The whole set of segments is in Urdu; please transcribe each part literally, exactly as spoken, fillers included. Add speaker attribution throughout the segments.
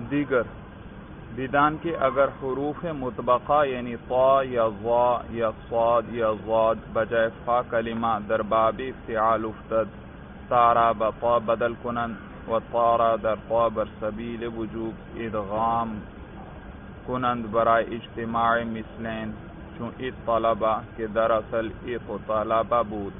Speaker 1: دیگر بدان کے اگر حروف مطبقہ یعنی طا یا ظا یا صاد یا ضاد بجائے فا کلمہ در باب افتعال افتد تارا بطا بدل کنن و طارا در طا بر سبیل وجوب ادغام کنند برای اجتماع مثلین چون ات طلبہ کے دراصل ات طلبہ بود۔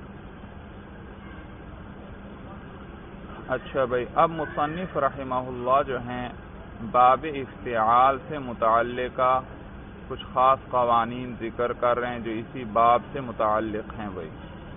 Speaker 1: اچھا بھائی، اب مصنف رحمہ اللہ جو ہیں باب افتعال سے متعلقہ کچھ خاص قوانین ذکر کر رہے ہیں جو اسی باب سے متعلق ہیں بھائی۔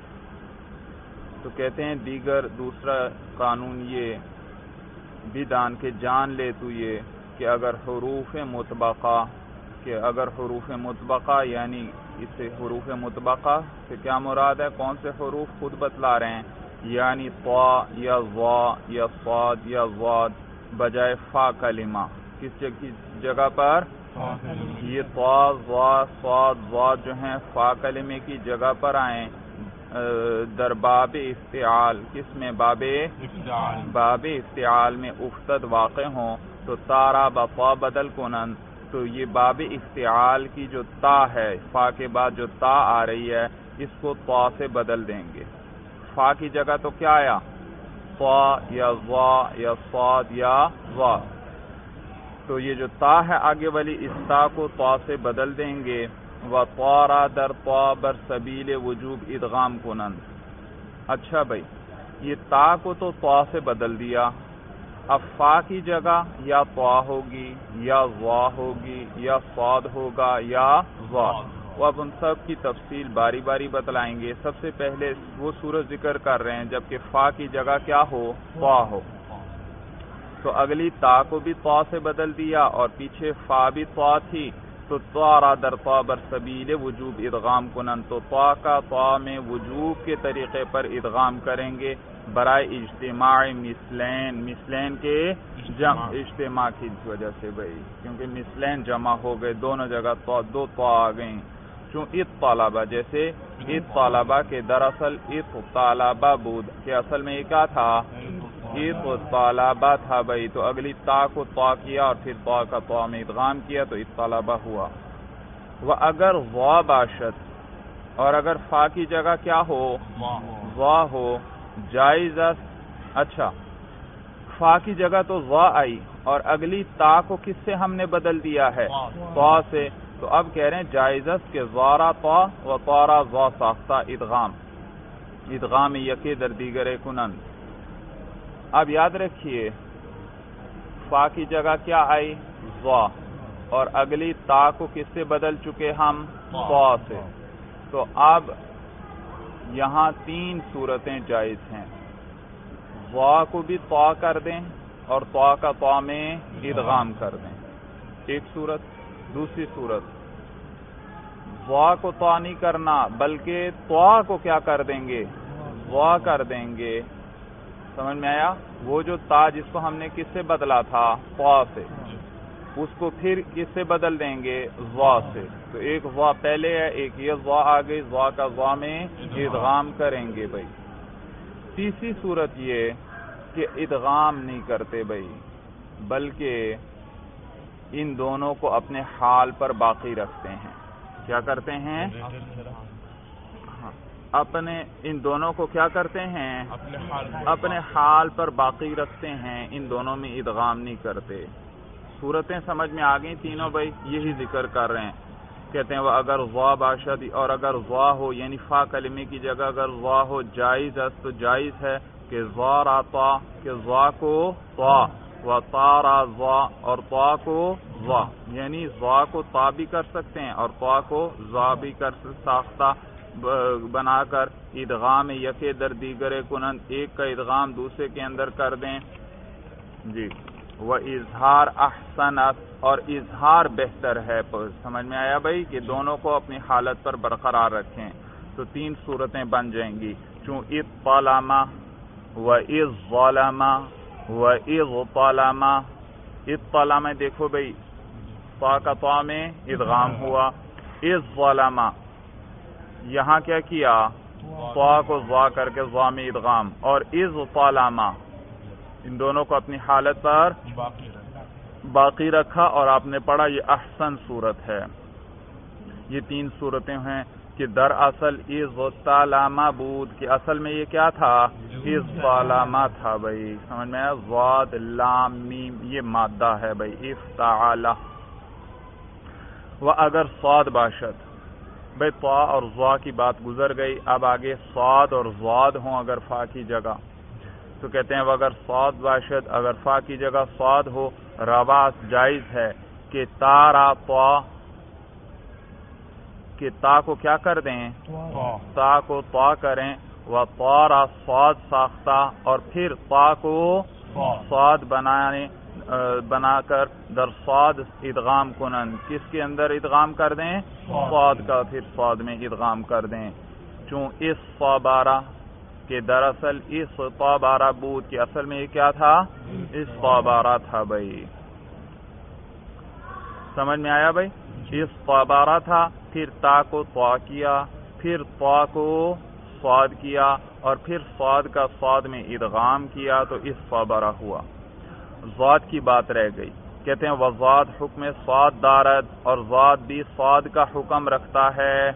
Speaker 1: تو کہتے ہیں دیگر دوسرا قانون یہ بدان کے جان لے تو یہ کہ اگر حروف مطبقہ کہ اگر حروف مطبقہ یعنی اس سے حروف مطبقہ سے کیا مراد ہے، کون سے حروف خود بتلا رہے ہیں، یعنی طا یا ظا یا صاد یا ضاد بجائے فا کلمہ کس جگہ پر، یہ طا ظا صاد ضاد جو ہیں فا کلمے کی جگہ پر آئیں در باب افتعال، کس میں، باب باب افتعال میں افتد واقع ہوں تو تارا بطا بدل کنن، تو یہ باب افتعال کی جو تا ہے فا کے بعد جو تا آ رہی ہے اس کو طا سے بدل دیں گے۔ فا کی جگہ تو کیا آیا، طا یا ظا یا صاد یا ضا، تو یہ جو تا ہے آگے والی اس تا کو طا سے بدل دیں گے۔ وطارا در طا بر سبیل وجوب ادغام کنند۔ اچھا بھائی، یہ تا کو تو طا سے بدل دیا، اب فا کی جگہ یا طا ہوگی یا ضا ہوگی یا صاد ہوگا یا ضا، وہ اب ان سب کی تفصیل باری باری بتلائیں گے۔ سب سے پہلے وہ صورت ذکر کر رہے ہیں جبکہ فا کی جگہ کیا ہو، طا ہو، تو اگلی تا کو بھی طا سے بدل دیا اور پیچھے فا بھی طا تھی، تو طارا در طا بر سبیل وجوب ادغام کنن، تو طا کا طا میں وجوب کے طریقے پر ادغام کریں گے برائے اجتماع مثلین، مثلین کے جمع اجتماع کی وجہ سے بھائی، کیونکہ مثلین جمع ہو گئے، دونوں جگہ طا دو طا آ گئیں، چون ات طالبہ جیسے ات طالبہ کے دراصل ات طالبہ بود کہ اصل میں یہ کیا تھا، ات طالبہ تھا بھائی، تو اگلی تا کو طا کیا اور پھر طا کا طا میں ادغام کیا تو ات طالبہ ہوا۔ وہ اگر ضا باشد، اور اگر فا کی جگہ کیا ہو، ضا ہو، جائز است۔ اچھا، فا کی جگہ تو ضا آئی اور اگلی تا کو کس سے ہم نے بدل دیا ہے، طا سے، تو اب کہہ رہے ہیں جائز است کہ ضارا طا و طارا ضا ساختہ ادغام، ادغام یکی در دیگر کنند۔ اب یاد رکھیے فا کی جگہ کیا آئی، ضا، اور اگلی تا کو کس سے بدل چکے ہم، طا سے، تو اب یہاں تین صورتیں جائز ہیں، ضا کو بھی طا کر دیں اور طا کا طا میں ادغام کر دیں، ایک صورت۔ دوسری صورت ضا کو طا نہیں کرنا بلکہ طا کو کیا کر دیں گے، ضا کر دیں گے، سمجھ میں آیا، وہ جو تا جس کو ہم نے کس سے بدلا تھا، طا سے، اس کو پھر کس سے بدل دیں گے، ضا سے، تو ایک ضا پہلے ہے ایک یہ ضا آ گئی، ضا کا ضا میں ادغام کریں گے بھائی۔ تیسری صورت یہ کہ ادغام نہیں کرتے بھائی بلکہ ان دونوں کو اپنے حال پر باقی رکھتے ہیں، کیا کرتے ہیں، اپنے ان دونوں کو کیا کرتے ہیں، اپنے حال پر باقی رکھتے ہیں، ان دونوں میں ادغام نہیں کرتے۔ صورتیں سمجھ میں آ گئی تینوں بھائی، یہی ذکر کر رہے ہیں، کہتے ہیں وہ اگر ضا باشد، اور اگر ضا ہو یعنی فا کلمے کی جگہ اگر ضا ہو، جائز است تو جائز ہے کہ ضارا طا، کہ ضا کو طا، و طارا ضا، اور طا کو ضا، یعنی ضا کو طا بھی کر سکتے ہیں اور طا کو ضا بھی کر ساختہ بنا کر ادغام یکے در دیگر کنند، ایک کا ادغام دوسرے کے اندر کر دیں جی۔ وہ اظہار احسن، اور اظہار بہتر ہے، سمجھ میں آیا بھائی کہ دونوں کو اپنی حالت پر برقرار رکھیں، تو تین صورتیں بن جائیں گی، چون اطلم و اذ ظلم و اذ طلم۔ اطلم دیکھو بھائی طا کا طا میں ادغام ہوا، اذ ظلم یہاں کیا کیا، طا کو ضا کر کے ضا میں ادغام، اور اذ طلم ان دونوں کو اپنی حالت پر باقی رکھا اور آپ نے پڑھا یہ احسن صورت ہے. یہ تین صورتیں ہیں کہ در اصل از طالما بود کہ اصل میں یہ کیا تھا؟ از طالما تھا بھائی. سمجھ میں آیا؟ ضاد لام میم یہ مادہ ہے بھائی افتعال. و اگر صاد باشد بھائی طا اور ضا کی بات گزر گئی. اب آگے صاد اور ضاد ہوں اگر فا کی جگہ تو کہتے ہیں وہ اگر صاد باشد اگر فا کی جگہ صاد ہو روا جائز ہے کہ تارا طا کہ تا کو کیا کر دیں؟ تا کو طا کریں. و طارا صاد ساختہ اور پھر تا کو صاد بنانے بنا کر در صاد ادغام کنن کس کے اندر ادغام کر دیں؟ صاد کا پھر صاد میں ادغام کر دیں. چون اس صابارہ کہ دراصل اس طابارہ بود کہ اصل میں یہ کیا تھا؟ اس طابارہ تھا بھائی. سمجھ میں آیا بھائی؟ اس طابارہ تھا پھر تا کو طا کیا پھر طا کو صاد کیا اور پھر صاد کا صاد میں ادغام کیا تو اس طابارہ ہوا. ضاد کی بات رہ گئی. کہتے ہیں وضاد حکم صاد دارد اور ضاد بھی صاد کا حکم رکھتا ہے.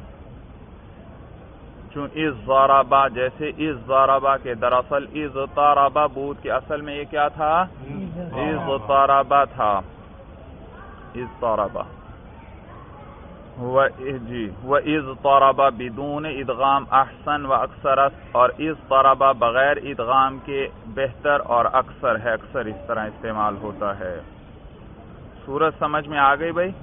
Speaker 1: چون از ضاربہ جیسے از ضاربہ کے دراصل از طاربہ بود کہ اصل میں یہ کیا تھا؟ از طاربہ تھا. از طاربہ و جی و از طاربہ بدون ادغام احسن و اکثر اور از طاربہ بغیر ادغام کے بہتر اور اکثر ہے. اکثر اس طرح استعمال ہوتا ہے. سورج سمجھ میں آ گئی بھائی؟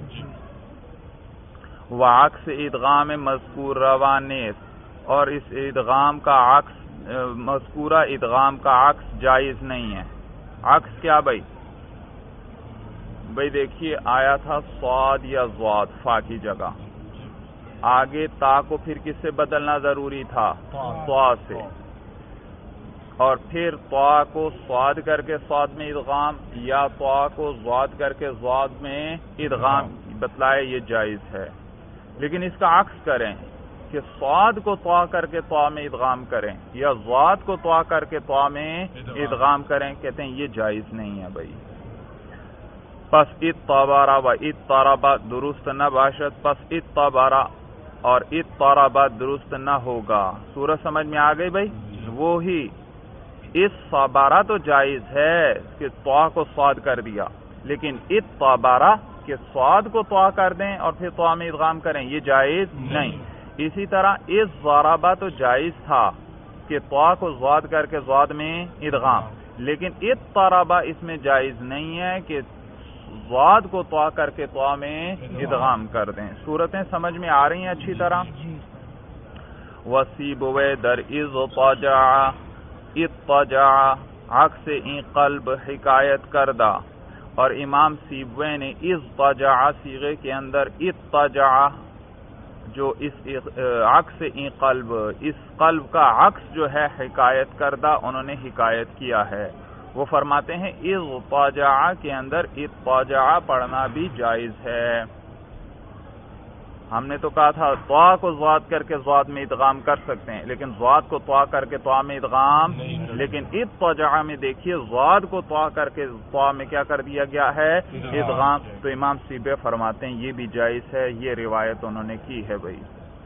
Speaker 1: وعکس ادغام مذکور روانیت اور اس ادغام کا عکس مذکورہ ادغام کا عکس جائز نہیں ہے. عکس کیا بھائی؟ بھائی دیکھیے آیا تھا صاد یا ضاد فا کی جگہ آگے تا کو پھر کس سے بدلنا ضروری تھا؟ طا سے. اور پھر طا کو صاد کر کے صاد میں ادغام یا طا کو ضاد کر کے ضاد میں ادغام بتلائے یہ جائز ہے. لیکن اس کا عکس کریں کہ صاد کو طا کر کے طا میں ادغام کریں یا ضاد کو طا کر کے طا میں ادغام کریں کہتے ہیں یہ جائز نہیں ہے بھائی. پس اطبارا و اطربا درست نہ باشد پس اطبارا اور اطربا درست نہ ہوگا. سورج سمجھ میں آ گئی بھائی؟ وہی اس صبارہ تو جائز ہے کہ طا کو صاد کر دیا لیکن اطبارا کہ صاد کو طا کر دیں اور پھر طا میں ادغام کریں یہ جائز نہیں. اسی طرح اس ضربہ تو جائز تھا کہ طا کو ضاد کر کے ضاد میں ادغام لیکن اطربا اس میں جائز نہیں ہے کہ ضاد کو طا کر کے طا میں ادغام کر دیں. صورتیں سمجھ میں آ رہی ہیں اچھی طرح؟ وسیبوے در از طجع اطجع عکس این قلب حکایت کردہ اور امام سیبوے نے از طجع صیغے کے اندر اطجع جو اس عکس این قلب اس قلب کا عکس جو ہے حکایت کردہ انہوں نے حکایت کیا ہے. وہ فرماتے ہیں از طجع کے اندر اطجع پڑھنا بھی جائز ہے. ہم نے تو کہا تھا طا کو ضاد کر کے ضاد میں ادغام کر سکتے ہیں لیکن ضاد کو طا کر کے طا میں ادغام لیکن اطجع میں دیکھیے ضاد کو طا کر کے طا میں کیا کر دیا گیا ہے؟ ادغام. تو امام سیبے فرماتے ہیں یہ بھی جائز ہے. یہ روایت انہوں نے کی ہے بھائی.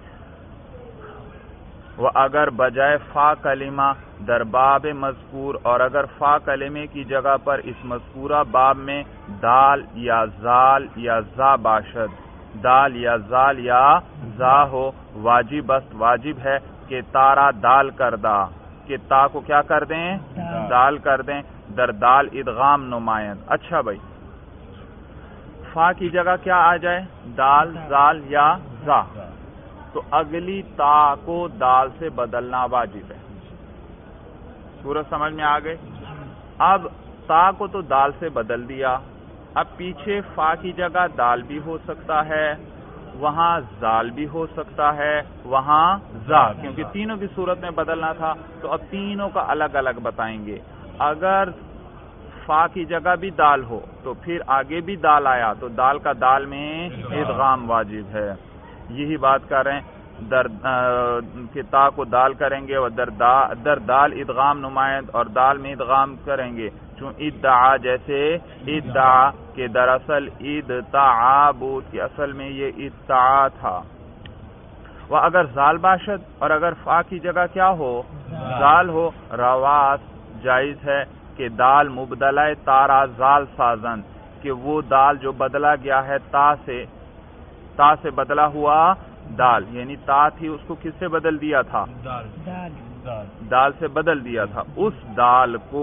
Speaker 1: وہ اگر بجائے فا کلمہ در باب مذکور اور اگر فا کلمے کی جگہ پر اس مذکورہ باب میں دال یا زال یا زا باشد دال یا زال یا زا ہو واجب بست واجب ہے کہ تارا دال کردہ کہ تا کو کیا کر دیں؟ دال کر دیں. در دال ادغام نمائند. اچھا بھائی فا کی جگہ کیا آ جائے؟ دال زال یا زا تو اگلی تا کو دال سے بدلنا واجب ہے. سورج سمجھ میں آ گئے؟ اب تا کو تو دال سے بدل دیا اب پیچھے فا کی جگہ دال بھی ہو سکتا ہے وہاں زال بھی ہو سکتا ہے وہاں زا کیونکہ تینوں کی صورت میں بدلنا تھا تو اب تینوں کا الگ الگ بتائیں گے. اگر فا کی جگہ بھی دال ہو تو پھر آگے بھی دال آیا تو دال کا دال میں ادغام واجب ہے. یہی بات کر رہے ہیں در تا کو دال کریں گے اور در, دا در دال ادغام نمائند اور دال میں ادغام کریں گے چون ادعا جیسے ادعا کہ دراصل ادعا بود کی اصل میں یہ ادعا تھا. وہ اگر زال باشد اور اگر فا کی جگہ کیا ہو زال ہو رواس جائز ہے کہ دال مبدلہ تارا زال سازن کہ وہ دال جو بدلا گیا ہے تا سے تا سے بدلا ہوا دال یعنی تا تھی اس کو کس سے بدل دیا تھا دال سے بدل دیا تھا اس دال کو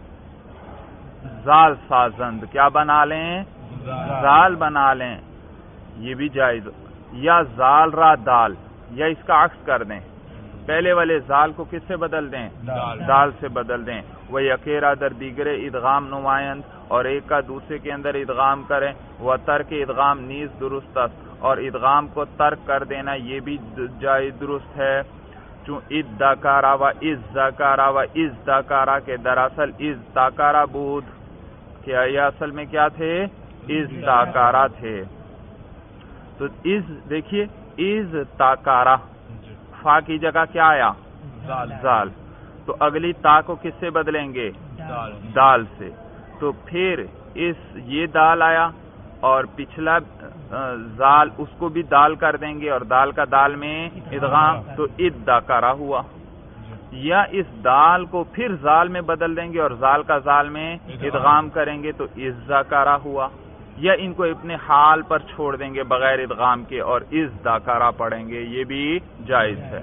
Speaker 1: زال سازند کیا بنا لیں زال بنا لیں یہ بھی جائز. یا زال را دال یا اس کا عکس کر دیں پہلے والے زال کو کس سے بدل دیں دال سے بدل دیں. وہ یکیرا در دیگرے ادغام نمائند اور ایک کا دوسرے کے اندر ادغام کریں. وہ ترک ادغام نیز درست است اور ادغام کو ترک کر دینا یہ بھی جائز درست ہے. چون اد دکارا و از دکارا و از دکارا کے دراصل از دکارا بود کیا یہ اصل میں کیا تھے از دکارا تھے. تو از دیکھیے از تاکارا فا کی جگہ کیا آیا زال تو اگلی تا کو کس سے بدلیں گے دال سے. تو پھر اس یہ دال آیا اور پچھلا زال اس کو بھی دال کر دیں گے اور دال کا دال میں ادغام تو اد داکارا ہوا. یا اس دال کو پھر زال میں بدل دیں گے اور زال کا زال میں ادغام کریں گے تو از داکارا ہوا. یا ان کو اپنے حال پر چھوڑ دیں گے بغیر ادغام کے اور از داکارا پڑھیں گے یہ بھی جائز ہے.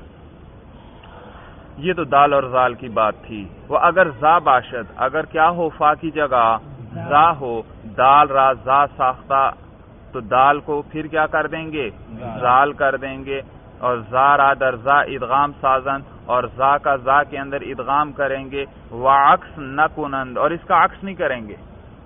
Speaker 1: یہ تو دال اور زال کی بات تھی. وہ اگر زا باشد اگر کیا ہو فا کی جگہ زا ہو دال را زا ساختہ تو دال کو پھر کیا کر دیں گے زال کر دیں گے اور زا را در زا ادغام سازن اور زا کا زا کے اندر ادغام کریں گے. وعکس نہ کنند اور اس کا عکس نہیں کریں گے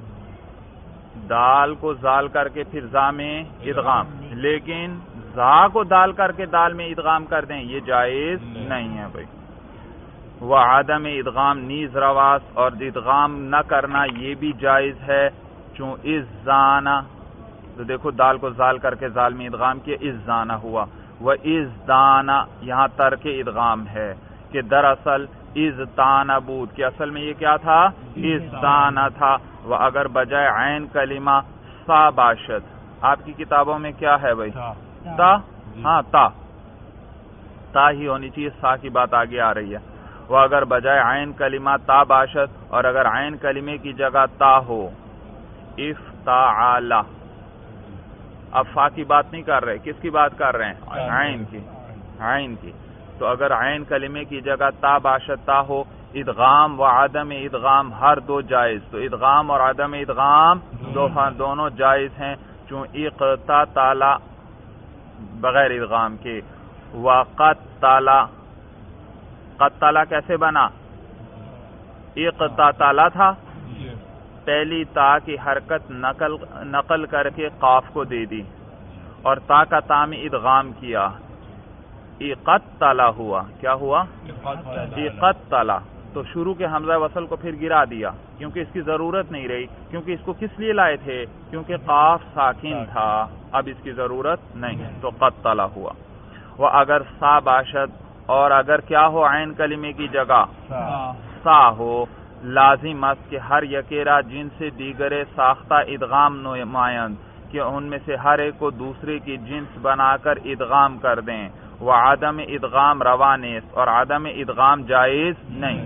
Speaker 1: دال کو زال کر کے پھر زا میں ادغام لیکن زا کو دال کر کے دال میں ادغام کر دیں یہ جائز نہیں ہے بھائی. وہ عدم ادغام نیز رواس اور ادغام نہ کرنا یہ بھی جائز ہے. چون از زانا تو دیکھو دال کو زال کر کے زال میں ادغام کیا از زانا ہوا. وہ از دانا یہاں ترک ادغام ہے کہ دراصل از تانا بود کہ اصل میں یہ کیا تھا از تانا تھا. وہ اگر بجائے عین کلمہ سا باشد آپ کی کتابوں میں کیا ہے بھائی تا ہاں تا تا ہی ہونی چاہیے سا کی بات آگے آ رہی ہے. وہ اگر بجائے عین کلمہ تا باشد اور اگر عین کلمے کی جگہ تا ہو افتعالا اب فا کی بات نہیں کر رہے کس کی بات کر رہے ہیں عین کی عین کی. تو اگر عین کلمے کی جگہ تا باشد تا ہو ادغام و عدم ادغام ہر دو جائز تو ادغام اور عدم ادغام دو دونوں جائز ہیں. چون اقتا تالا بغیر ادغام کے وقت تالا قد تالا کیسے بنا اقتا تالا تھا پہلی تا کی حرکت نقل نقل کر کے قاف کو دے دی اور تا کا تا میں ادغام کیا اقت تالا ہوا کیا ہوا اقت تالا تو شروع کے حمزہ وصل کو پھر گرا دیا کیونکہ اس کی ضرورت نہیں رہی کیونکہ اس کو کس لیے لائے تھے کیونکہ قاف ساکن تھا اب اس کی ضرورت نہیں تو قد تالا ہوا. وہ اگر سا باشد اور اگر کیا ہو عین کلمے کی جگہ سا ہو لازم است کہ ہر یکیرا جن سے دیگرے ساختہ ادغام نمائند کہ ان میں سے ہر ایک کو دوسرے کی جنس بنا کر ادغام کر دیں. وہ عدم ادغام روانیس اور عدم ادغام جائز نہیں.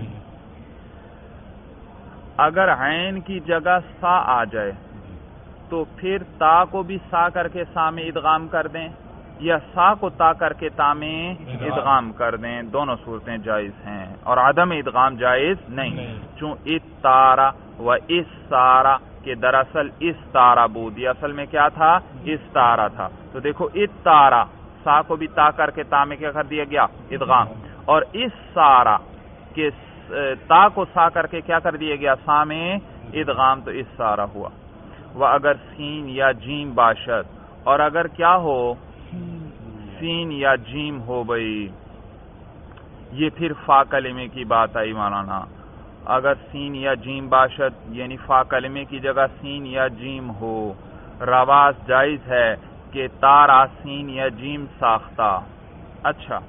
Speaker 1: اگر عین کی جگہ سا آ جائے تو پھر تا کو بھی سا کر کے سا میں ادغام کر دیں یا سا کو تا کر کے تا میں ادغام کر دیں دونوں صورتیں جائز ہیں اور عدم ادغام جائز نہیں. چون اتارا و اس سارا کہ دراصل اس تارا بود یہ اصل میں کیا تھا اس تارا تھا. تو دیکھو اتارا سا کو بھی تا کر کے تا میں کیا کر دیا گیا ادغام اور اس سارا کہ تا کو سا کر کے کیا کر دیا گیا سا میں ادغام تو اس سارا ہوا. وہ اگر سین یا جیم باشد اور اگر کیا ہو سین یا جیم ہو بھئی یہ پھر فا کلمے کی بات آئی مولانا. اگر سین یا جیم باشد یعنی فا کلمے کی جگہ سین یا جیم ہو رواز جائز ہے کہ تارا سین یا جیم ساختہ. اچھا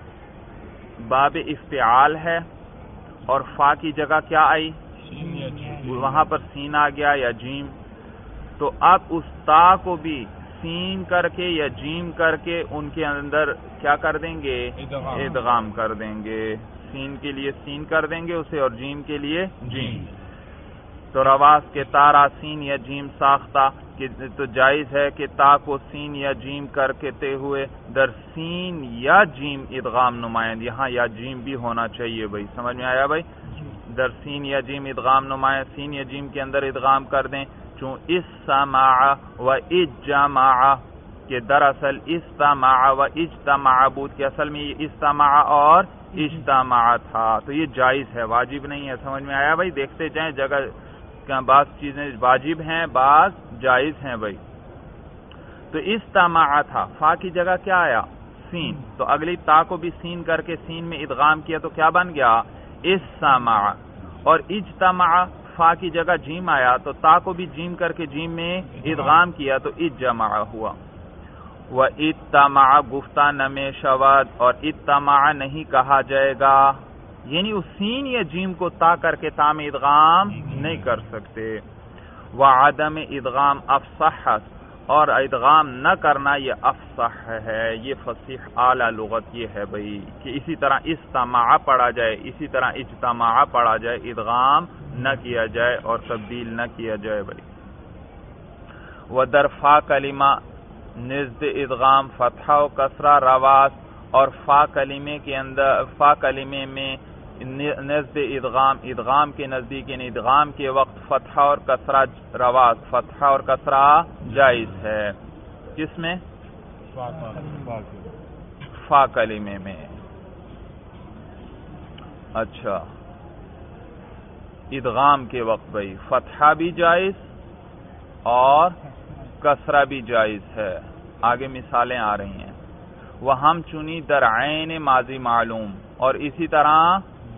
Speaker 1: باب افتعال ہے اور فا کی جگہ کیا آئی وہاں پر سین آ گیا یا جیم، تو اب اس تا کو بھی سین کر کے یا جیم کر کے ان کے اندر کیا کر دیں گے؟ ادغام کر دیں گے. سین کے لیے سین کر دیں گے اسے اور جیم کے لیے جیم. تو رواس کے تارا سین یا جیم ساختہ، تو جائز ہے کہ تا کو سین یا جیم کر کے ہوئے در سین یا جیم ادغام نمائند. یہاں یا جیم بھی ہونا چاہیے بھائی، سمجھ میں آیا بھائی؟ در سین یا جیم ادغام نمائند، سین یا جیم کے اندر ادغام کر دیں. چون استمع و اجمع کہ دراصل استمع و اجتمع بود کہ اصل میں یہ استمع اور اجتمع تھا، تو یہ جائز ہے، واجب نہیں ہے. سمجھ میں آیا بھائی؟ دیکھتے جائیں، جگہ بعض چیزیں واجب ہیں، بعض جائز ہیں بھائی. تو استمع تھا، فا کی جگہ کیا آیا؟ سین. تو اگلی تا کو بھی سین کر کے سین میں ادغام کیا تو کیا بن گیا؟ استمع. اور اجتمع، فا کی جگہ جیم آیا تو تا کو بھی جیم کر کے جیم میں ادغام کیا تو اجمع ہوا. و اتمع گفتہ نمے شود، اور اتمع نہیں کہا جائے گا، یعنی اس سین یا جیم کو تا کر کے تا میں ادغام نہیں کر سکتے. وعدم ادغام افصح، اور ادغام نہ کرنا یہ افصح ہے، یہ فصیح اعلی لغت یہ ہے بھائی کہ اسی طرح استمع پڑھا جائے، اسی طرح اجتماع پڑھا جائے، ادغام نہ کیا جائے اور تبدیل نہ کیا جائے بھائی. ودر فا کلمہ نزد ادغام فتحہ و کسرہ رواس، اور فا کلمے کے اندر فا کلمے میں نزد ادغام ادغام کے نزدیک یعنی ادغام کے وقت فتحہ اور کسرہ رواس، فتحہ اور کسرہ جائز ہے. کس میں؟ فا کلمے میں. اچھا، ادغام کے وقت بھائی فتحہ بھی جائز اور کسرہ بھی جائز ہے. آگے مثالیں آ رہی ہیں. وہ ہم چنی در عین ماضی معلوم، اور اسی طرح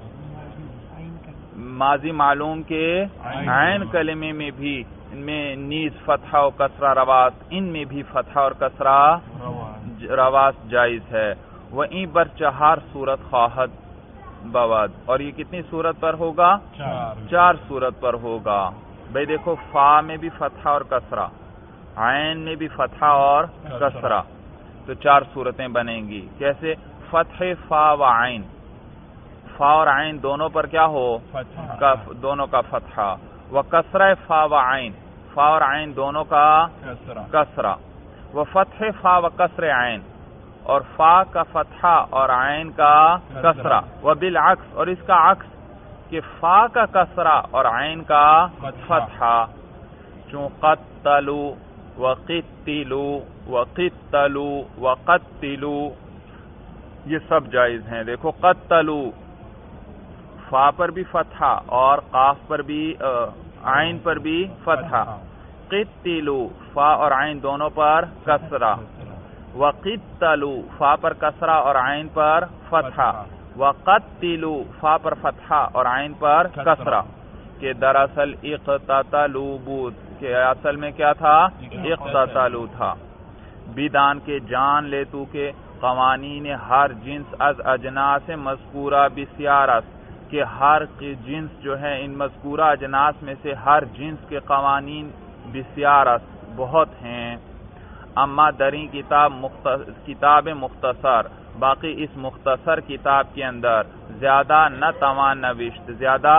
Speaker 1: ماضی معلوم کے عین کلمے میں بھی ان میں نیز فتحہ و کسرہ رواس، ان میں بھی فتحہ اور کسرہ رواس جائز ہے. وہ این بر چہار صورت خواہد بود، اور یہ کتنی صورت پر ہوگا؟ چار صورت پر ہوگا بھئی. دیکھو فا میں بھی فتحہ اور کسرہ، عین میں بھی فتحہ اور کسرہ، تو چار صورتیں بنیں گی. کیسے؟ فتح فا و عین، فا اور عین دونوں پر کیا ہو؟ دونوں کا فتحہ. و کسرہ فا و عین، فا اور عین دونوں کا کسرہ. و فتح فا و کسر عین، اور فا کا فتحہ اور عین کا کسرہ. و بالعکس، اور اس کا عکس کہ فا کا کسرہ اور عین کا فتحہ. چون قتلوا وقتلوا وقتلوا وقتلوا یہ سب جائز ہیں. دیکھو قتلوا فا پر بھی فتحہ اور قاف پر بھی عین پر بھی فتحہ. قتلوا فا اور عین دونوں پر کسرہ. وقتلوا فا پر کسرہ اور عین پر فتحہ. وقتلوا فا پر فتحہ اور عین پر کسرہ. کہ دراصل اقتتلوا بود، کہ اصل میں کیا تھا؟ اقتتلوا تھا. بیدان کے جان لے تو کہ قوانین ہر جنس از اجناس مذکورہ بسیارت، کہ ہر جنس جو ہے ان مذکورہ اجناس میں سے ہر جنس کے قوانین بسیارت بہت ہیں. اما دریں کتاب مختصر کتاب مختصر، باقی اس مختصر کتاب کے اندر زیادہ نہ توان نوشت، زیادہ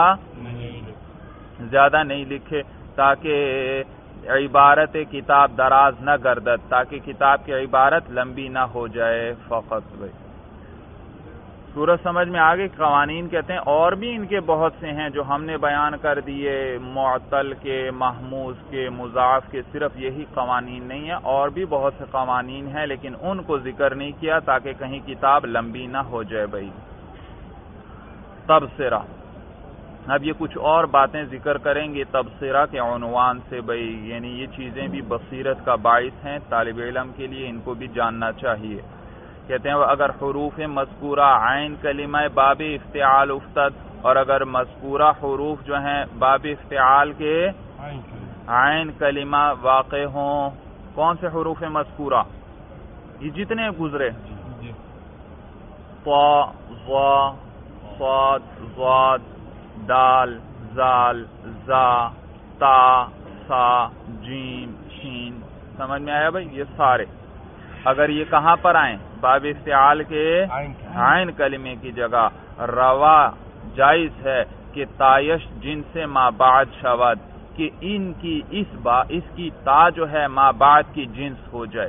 Speaker 1: زیادہ نہیں لکھے تاکہ عبارت کتاب دراز نہ گردد، تاکہ کتاب کی عبارت لمبی نہ ہو جائے. فقط بھائی سورج سمجھ میں آگے. قوانین کہتے ہیں اور بھی ان کے بہت سے ہیں جو ہم نے بیان کر دیے، معطل کے، محموز کے، مضاعف کے. صرف یہی قوانین نہیں ہیں، اور بھی بہت سے قوانین ہیں، لیکن ان کو ذکر نہیں کیا تاکہ کہیں کتاب لمبی نہ ہو جائے بھائی. تبصرہ، اب یہ کچھ اور باتیں ذکر کریں گے تبصرہ کے عنوان سے بھائی، یعنی یہ چیزیں بھی بصیرت کا باعث ہیں طالب علم کے لیے، ان کو بھی جاننا چاہیے. کہتے ہیں اگر حروف مذکورہ عین کلمہ باب افتعال افتد، اور اگر مذکورہ حروف جو ہیں باب افتعال کے عین کلمہ واقع ہوں. کون سے حروف مذکورہ؟ یہ جتنے گزرے، طا، ظا، صاد، ضاد، دال، زال، زا، تا، سا، جیم، شین. سمجھ میں آیا بھائی؟ یہ سارے اگر یہ کہاں پر آئیں؟ باب افتعال کے عین کلمے کی جگہ. روا جائز ہے کہ تایش جن سے ما بعد شود، کہ ان کی اس با اس کی تا جو ہے ما بعد کی جنس ہو جائے.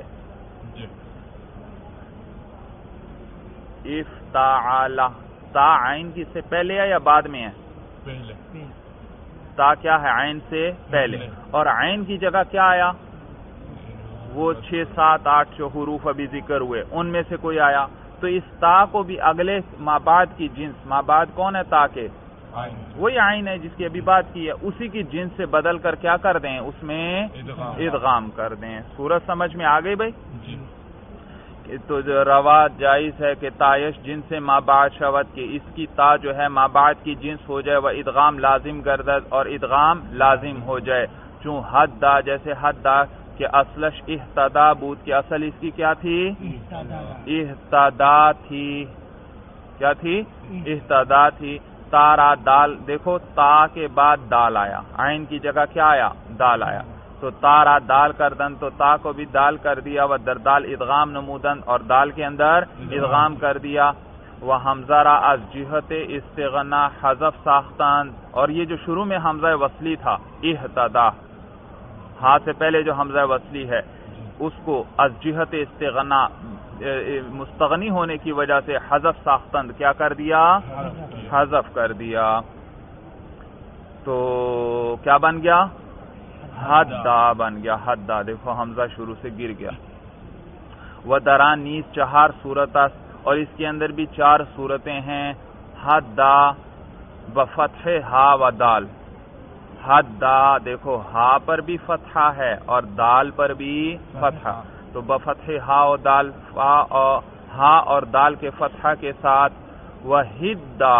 Speaker 1: افتعال، تا عین کی سے پہلے ہے یا بعد میں ہے؟
Speaker 2: پہلے.
Speaker 1: تا کیا ہے؟ عین سے پہلے. اور عین کی جگہ کیا آیا؟ وہ چھ سات آٹھ جو حروف ابھی ذکر ہوئے ان میں سے کوئی آیا. تو اس تا کو بھی اگلے ما بعد کی جنس، ما بعد کون ہے تا کے؟ وہی عین ہے جس کی ابھی بات کی ہے، اسی کی جنس سے بدل کر کیا کر دیں؟ اس میں ادغام کر دیں. صورت سمجھ میں آ گئی بھائی؟ تو روا جائز ہے کہ تایش جن سے ما بعد شود، کہ اس کی تا جو ہے ما بعد کی جنس ہو جائے. وہ ادغام لازم گردد، اور ادغام لازم ہو جائے. چون حد دا، جیسے حد دا کہ اصلش اہتدا بود، کہ اصل اس کی کیا تھی؟ اہتدا تھی. کیا تھی؟ اہتدا تھی. تارا دال، دیکھو تا کے بعد دال آیا، عین کی جگہ کیا آیا؟ دال آیا. تو تارا دال کردن، تو تا کو بھی دال کر دیا. وہ در دال ادغام نمودن، اور دال کے اندر ادغام کر دیا. وہ حمزہ را از جہت استغنا حذف ساختان، اور یہ جو شروع میں حمزہ وصلی تھا اہتدا، ہاں سے پہلے جو حمزہ وصلی ہے اس کو از جہت استغنا مستغنی ہونے کی وجہ سے حذف ساختند کیا کر دیا؟ حذف کر دیا. تو کیا بن گیا؟ حدا بن گیا. حدا، دیکھو حمزہ شروع سے گر گیا. وہ دران نیز چہار صورت، اور اس کے اندر بھی چار صورتیں ہیں. حدا بفتح ہا و دال. حدا دیکھو ہا پر بھی فتحہ ہے اور دال پر بھی فتحہ. تو بفتح ہا و دال، فا اور ہا اور دال کے فتحہ کے ساتھ. وحدا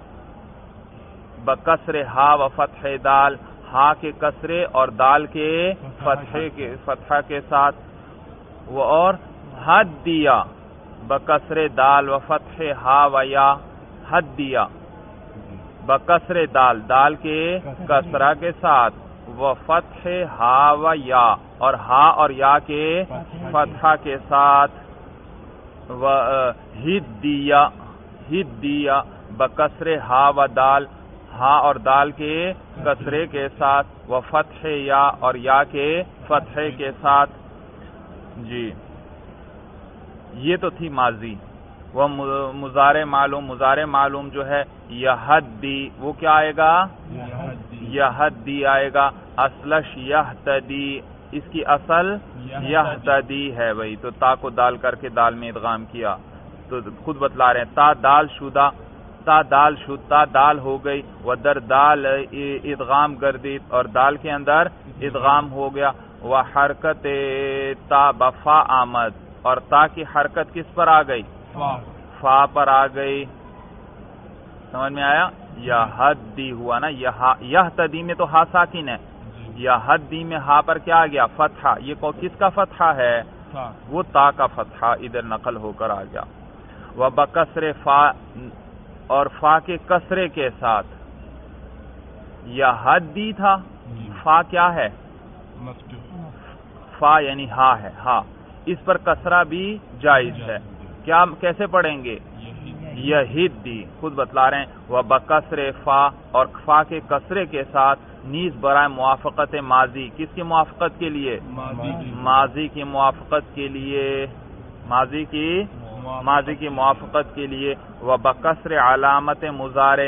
Speaker 1: بکسر ہا و فتح دال، ہا کے کسرے اور دال کے فتحے کے فتحہ کے ساتھ. وہ اور حد دیا بکسر دال و فتح ہا و یا. حد دیا بکسر دال، دال کے کسرہ کے ساتھ. وہ فتح ہا و یا، اور ہا اور یا کے فتحہ کے ساتھ. وہ ہد دیا ہد دیا بکسر ہا و دال، ہا اور دال کے کسرے کے ساتھ. وہ فتح یا، اور یا کے فتحے کے ساتھ. جی یہ تو تھی ماضی. وہ مضارع معلوم، مضارع معلوم جو ہے یہدی، وہ کیا آئے گا؟ یہدی آئے گا. اصلش یہتدی، اس کی اصل یہتدی ہے بھائی. تو تا کو دال کر کے دال میں ادغام کیا. تو خود بتلا رہے ہیں تا دال شدہ، تا دال شد، تا دال ہو گئی. وہ در دال ادغام گردید، اور دال کے اندر ادغام ہو گیا. وہ حرکت تا بفا آمد، اور تا کی حرکت کس پر آ گئی؟ فا پر آ گئی. سمجھ میں آیا؟ یہدی ہوا نا. یہتدی میں تو ہا ساکن ہے، یہدی میں ہا پر کیا آ گیا؟ فتحہ. یہ کس کا فتحہ ہے؟ وہ تا کا فتحہ ادھر نقل ہو کر آ گیا. وہ بکسر فا، اور فا کے کسرے کے ساتھ. یہدی تھا، فا کیا ہے؟ فا یعنی ہا ہے. ہا اس پر کسرہ بھی جائز ہے. کیا کیسے پڑھیں گے؟ یہدی. خود بتلا رہے ہیں. وہ بکسر فا، اور فا کے کسرے کے ساتھ. نیز برائے موافقت ماضی، کس کی موافقت کے لیے؟ ماضی کی موافقت کے لیے. ماضی کی ماضی کی موافقت کے لیے. وہ بکسر علامت مضارع،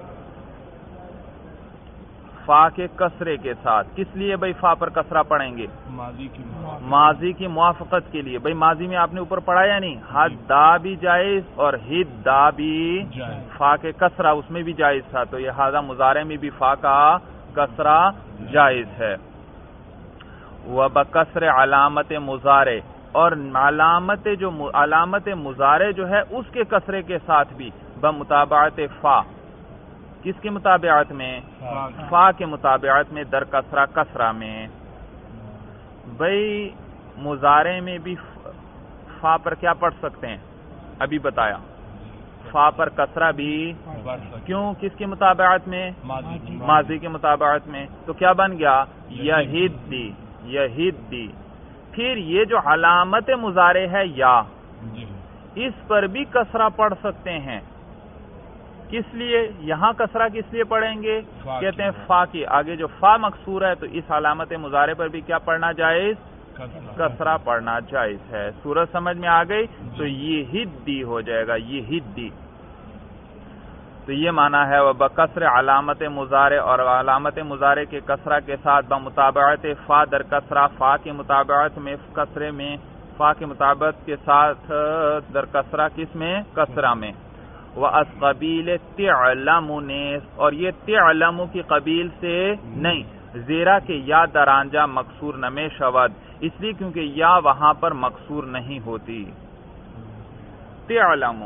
Speaker 1: فا کے کسرے کے ساتھ. کس لیے بھائی فا پر کسرہ پڑھیں گے؟ ماضی کی ماضی کی موافقت کے لیے. بھائی ماضی میں آپ نے اوپر پڑھا یا نہیں؟ حد دا بھی جائز اور ہد دا بھی فا کے کسرہ اس میں بھی جائز تھا. تو لہذا مضارع میں بھی فا کا کسرہ جائز ہے. وہ بکسر علامت مضارع، اور علامت جو علامت مضارع جو ہے اس کے کسرے کے ساتھ بھی بمتابعت فا. کس کے مطابعت میں؟ فا کے مطابعت میں. در کسرہ، کسرہ میں. بھئی مضارع میں بھی فا پر کیا پڑھ سکتے ہیں؟ ابھی بتایا فا پر کسرہ بھی کیوں، کس کی مطابعت میں؟ ماضی کے مطابعت میں. تو کیا بن گیا؟ یہدی. یہدی. پھر یہ جو علامت مضارع ہے یا، اس پر بھی کسرہ پڑھ سکتے ہیں. کس لیے یہاں کسرہ کس لیے پڑھیں گے؟ کہتے ہیں فا کی آگے جو فا مکسور ہے تو اس علامت مضارع پر بھی کیا پڑھنا جائز؟ کسرہ پڑھنا جائز ہے. صورت سمجھ میں آ گئی؟ تو یہ ہدی ہو جائے گا، یہ ہدی. تو یہ معنی ہے بکسر علامت مضارع، اور علامت مضارع کے کسرہ کے ساتھ بمطابعت فا در کسرہ، فا کی مطابعت میں کسرے میں، فا کی مطابعت کے ساتھ در کسرہ کس میں؟ کسرہ میں. وَأَسْ قبیل تِعْلَمُ نیس، اور یہ تِعْلَمُ کی قبیل سے نہیں، زیرا کہ یا درانجہ مکسور نمے شود، اس لیے کیونکہ یا وہاں پر مکسور نہیں ہوتی. تِعْلَمُ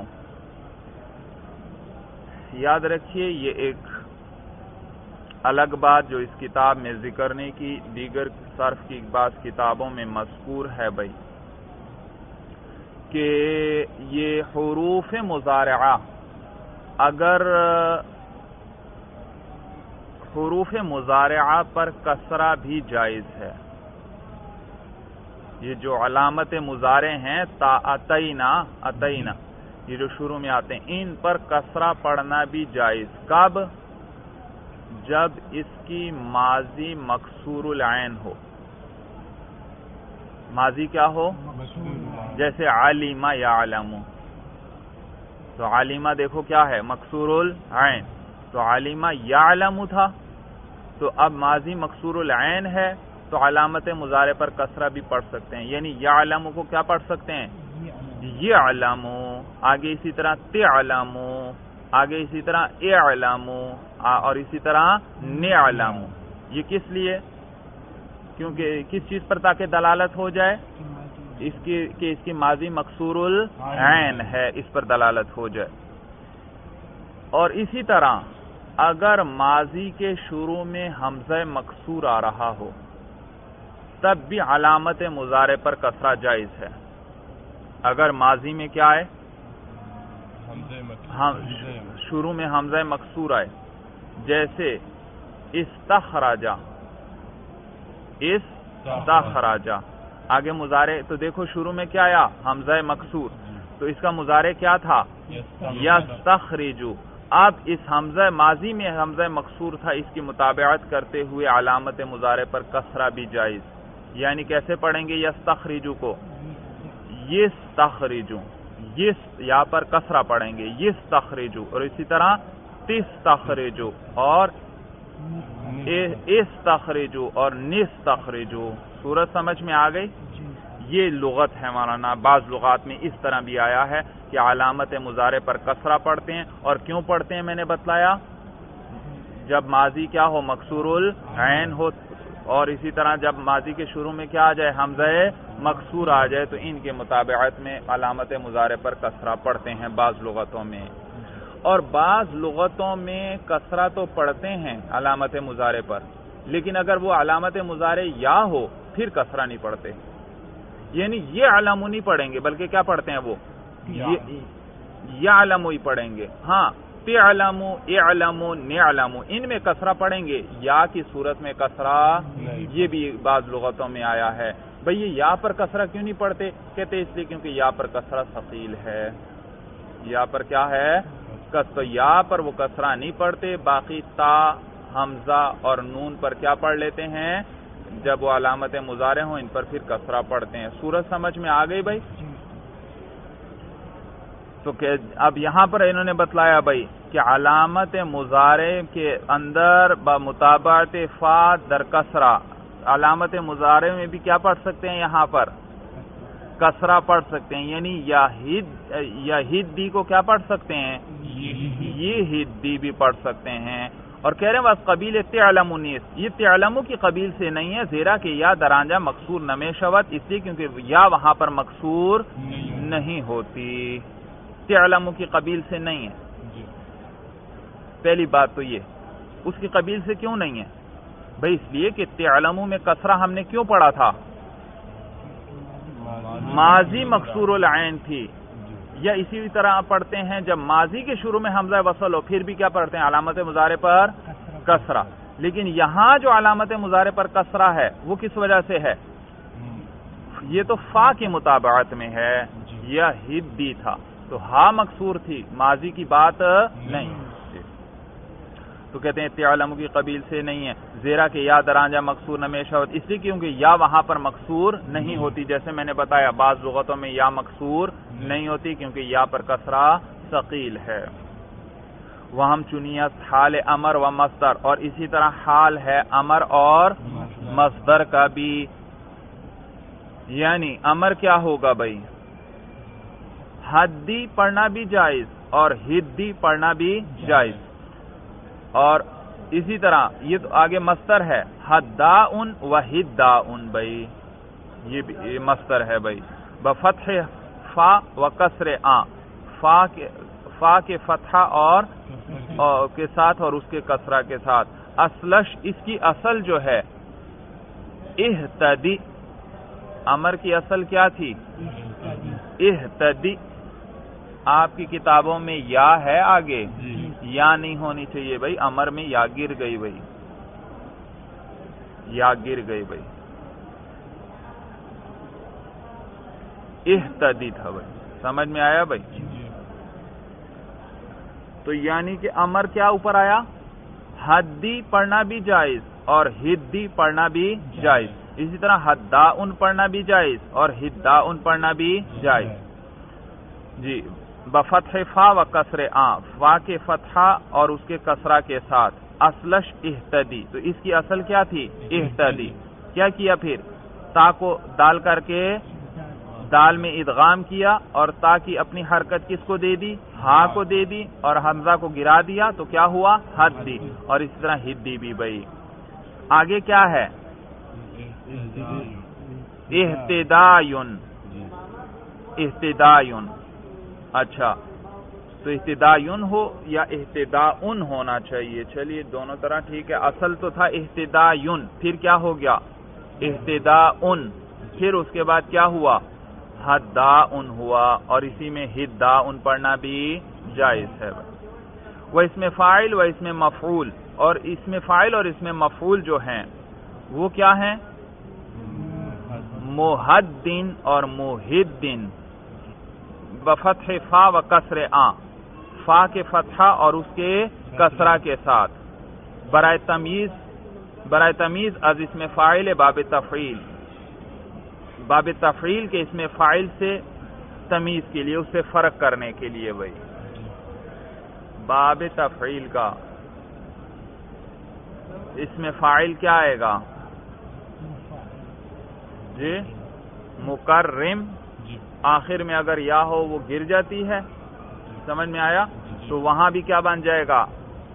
Speaker 1: یاد رکھیے، یہ ایک الگ بات جو اس کتاب میں ذکر نہیں کی، دیگر صرف کی بعض کتابوں میں مذکور ہے بھائی، کہ یہ حروف مضارعہ اگر حروف مضارعہ پر کسرہ بھی جائز ہے. یہ جو علامت مضارع ہیں تا اتینا، اتینا یہ جو شروع میں آتے ہیں، ان پر کسرہ پڑھنا بھی جائز. کب؟ جب اس کی ماضی مکسور العین ہو. ماضی کیا ہو؟ جیسے عالمہ یعلم، تو عالمہ دیکھو کیا ہے؟ مکسور العین. تو عالمہ یعلم تھا، تو اب ماضی مکسور العین ہے تو علامت مضارع پر کسرہ بھی پڑھ سکتے ہیں. یعنی یعلم کو کیا پڑھ سکتے ہیں؟ یعلم. آگے اسی طرح تعلم، آگے اسی طرح اعلم، اور اسی طرح نعلم. یہ کس لیے؟ کیونکہ کس چیز پر تاکہ دلالت ہو جائے؟ اس کی کہ اس کی ماضی مکسور العین ہے، اس پر دلالت ہو جائے. اور اسی طرح اگر ماضی کے شروع میں حمزہ مکسور آ رہا ہو تب بھی علامت مضارع پر کسرہ جائز ہے. اگر ماضی میں کیا ہے؟ شروع میں حمزہ مکسور آئے، جیسے استخرجا، استخرجا. آگے مضارع تو دیکھو شروع میں کیا آیا؟ حمزہ مکسور، تو اس کا مضارع کیا تھا؟ یستخرجو. اب اس حمزہ ماضی میں حمزہ مکسور تھا، اس کی مطابعت کرتے ہوئے علامت مضارع پر کسرہ بھی جائز. یعنی کیسے پڑھیں گے یستخرجو کو؟ یستخرجو، یس یا پر کسرہ پڑھیں گے یستخرجو. اور اسی طرح تستخرجو اور استخرجو اور نستخرجو. صورت سمجھ میں آ گئی؟ یہ لغت ہے مولانا. بعض لغات میں اس طرح بھی آیا ہے کہ علامت مضارع پر کسرہ پڑھتے ہیں. اور کیوں پڑھتے ہیں میں نے بتلایا؟ جب ماضی کیا ہو؟ مکسور العین ہو. اور اسی طرح جب ماضی کے شروع میں کیا آ جائے؟ حمزہ مکسور آ جائے، تو ان کے مطابعت میں علامت مضارع پر کسرہ پڑھتے ہیں بعض لغتوں میں. اور بعض لغتوں میں کسرہ تو پڑھتے ہیں علامت مضارع پر، لیکن اگر وہ علامت مضارع یا ہو پھر کسرہ نہیں پڑھتے. یعنی یہ علم نہیں پڑھیں گے بلکہ کیا پڑھتے ہیں وہ؟ یا علم ہی پڑھیں گے. ہاں تعلم، اعلم، نعلم ان میں کسرہ پڑھیں گے، یا کی صورت میں کسرہ یہ بھی بعض لغتوں میں آیا ہے. بھئی یہ یا پر کسرہ کیوں نہیں پڑھتے؟ کہتے اس لیے کیونکہ یا پر کسرہ ثقیل ہے. یا پر کیا ہے؟ تو یا پر وہ کسرہ نہیں پڑھتے. باقی تا، حمزہ اور نون پر کیا پڑھ لیتے ہیں؟ جب وہ علامت مضارع ہوں ان پر پھر کسرہ پڑھتے ہیں. صورت سمجھ میں آ گئی بھائی؟ تو کہ اب یہاں پر انہوں نے بتلایا بھائی کہ علامت مضارع کے اندر بمطابعت فا در کسرہ، علامت مضارع میں بھی کیا پڑھ سکتے ہیں؟ یہاں پر کسرہ پڑھ سکتے ہیں. یعنی یا ہدی کو کیا پڑھ سکتے ہیں؟ یہ ہدی بھی پڑھ سکتے ہیں. اور کہہ رہے ہیں بس قبیل تعلم نیس، یہ تعلمو کی قبیل سے نہیں ہے، زیرا کہ یا درانجہ مکسور نمے شود، اس لیے کیونکہ یا وہاں پر مکسور نہیں ہوتی. تعلمو کی قبیل سے نہیں ہے. پہلی بات تو یہ، اس کی قبیل سے کیوں نہیں ہے بھئی؟ اس لیے کہ تعلمو میں کسرہ ہم نے کیوں پڑھا تھا؟ ماضی مکسور العین تھی. یا اسی طرح پڑھتے ہیں جب ماضی کے شروع میں حمزہ وصل ہو پھر بھی کیا پڑھتے ہیں علامت مضارع پر کسرہ. لیکن یہاں جو علامت مضارع پر کسرہ ہے وہ کس وجہ سے ہے؟ یہ تو فا کی مطابقت میں ہے. یہ ہدی تھا تو ہا مکسور تھی، ماضی کی بات نہیں. تو کہتے ہیں تعلم کی قبیل سے نہیں ہے. زیرا کہ یا درانجہ مکسور نمیشہ ہوتی، اس لیے کیونکہ یا وہاں پر مکسور نہیں ہوتی. جیسے میں نے بتایا بعض لغتوں میں یا مکسور نہیں ہوتی کیونکہ یا پر کسرہ ثقیل ہے. وہم چنیت حال امر و مصدر، اور اسی طرح حال ہے امر اور مصدر کا بھی. یعنی امر کیا ہوگا بھائی؟ حدی پڑھنا بھی جائز اور ہدی پڑھنا بھی جائز. اور اسی طرح یہ تو آگے مصدر ہے حداؤن و ہداؤن، بھائی یہ بھی مصدر ہے بھائی. بفتح فا و کسر آ، فا کے فا کے فتحہ اور کے ساتھ اور اس کے کسرہ کے ساتھ. اصلش، اس کی اصل جو ہے اہتدی، امر کی اصل کیا تھی؟ اہتدی. آپ کی کتابوں میں یا ہے آگے؟ یا نہیں ہونی چاہیے بھائی، امر میں یا گر گئی بھائی، یا گر گئی بھائی. اہتدی تھا بھائی، سمجھ میں آیا بھائی؟ تو یعنی کہ امر کیا اوپر آیا؟ حدی پڑھنا بھی جائز اور ہدی پڑھنا بھی جائز. اسی طرح حداؤن پڑھنا بھی جائز اور ہداؤن پڑھنا بھی جائز. جی بفتح فا و کسر آ، فا کے فتحہ اور اس کے کسرہ کے ساتھ. اصلش اہتدی، تو اس کی اصل کیا تھی؟ اہتدی. کیا کیا پھر؟ تا کو دال کر کے دال میں ادغام کیا اور تا کی اپنی حرکت کس کو دے دی؟ ہا کو دے دی، اور حمزہ کو گرا دیا تو کیا ہوا؟ حدی. اور اسی طرح ہدی بھی بھائی. آگے کیا ہے؟ اہتدایون. اہتدایون، اچھا تو اہتدایون ہو یا اہتداؤن ہونا چاہیے. چلیے دونوں طرح ٹھیک ہے. اصل تو تھا اہتدایون، پھر کیا ہو گیا؟ اہتداؤن. پھر اس کے بعد کیا ہوا؟ حداؤن ہوا. اور اسی میں ہداؤن پڑھنا بھی جائز ہے. وہ اس میں فاعل و اس میں مفعول، اور اس میں فاعل اور اس میں مفعول جو ہیں وہ کیا ہیں؟ محدن اور محدن. بفتح فا و کسر آ، فا کے فتحہ اور اس کے کسرہ کے ساتھ. برائے تمیز، برائے تمیز از اس میں فاعل باب تفعیل، باب تفعیل کے اس میں فاعل سے تمیز کے لیے، اس سے فرق کرنے کے لیے بھائی. باب تفعیل کا اس میں فاعل کیا آئے گا؟ جی مکرم. آخر میں اگر یا ہو وہ گر جاتی ہے، سمجھ میں آیا؟ تو وہاں بھی کیا بن جائے گا؟